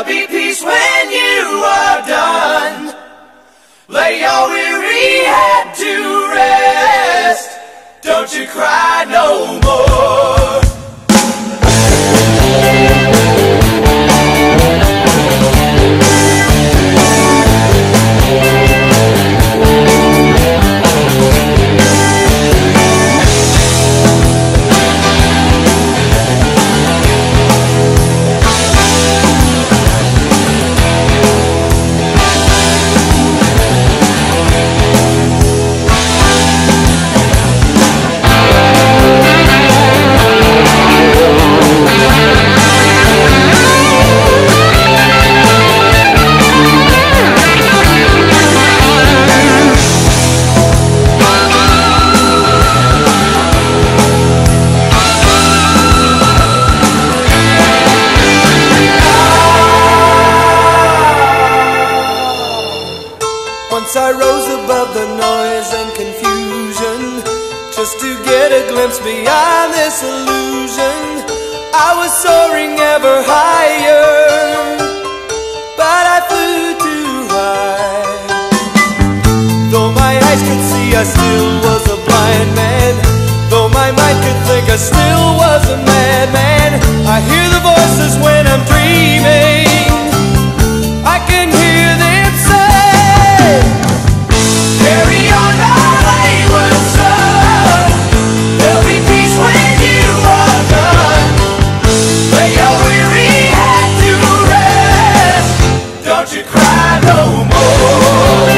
There'll be peace when you are done. Lay your weary head to rest. Don't you cry no more. Once I rose above the noise and confusion, just to get a glimpse beyond this illusion. I was soaring ever higher, but I flew too high. Though my eyes could see, I still was a blind man. Though my mind could think, I still was a madman. I hear the voices when I'm dreaming. I can hear them say, carry on my wayward son. There'll be peace when you are done. Lay your weary head to rest. Don't you cry no more.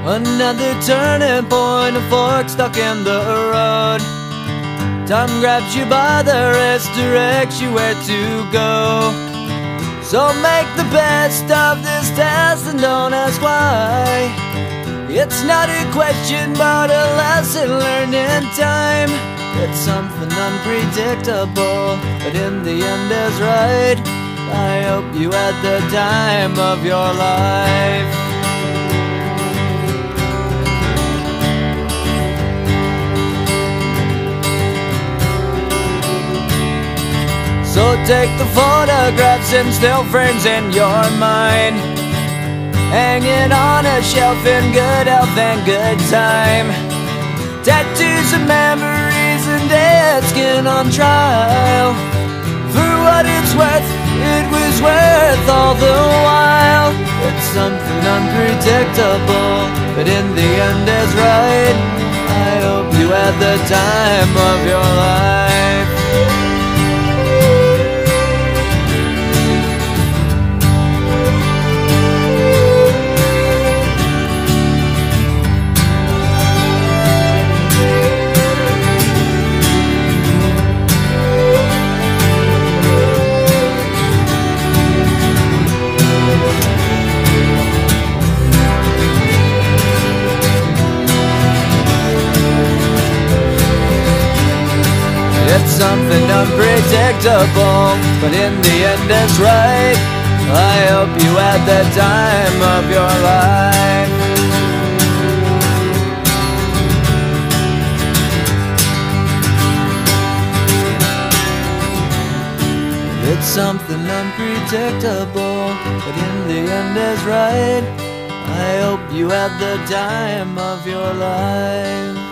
Another turning point, a fork stuck in the road. Time grabs you by the wrist, directs you where to go. So make the best of this test and don't ask why. It's not a question but a lesson learned in time. It's something unpredictable, but in the end is right. I hope you had the time of your life. So take the photographs and still frames in your mind, hanging on a shelf in good health and good time. Tattoos of memories and dead skin on trial. For what it's worth, it was worth all the while. It's something unpredictable, but in the end is right. I hope you had the time of your life. It's something unpredictable, but in the end it's right. I hope you had the time of your life. It's something unpredictable, but in the end is right. I hope you had the time of your life.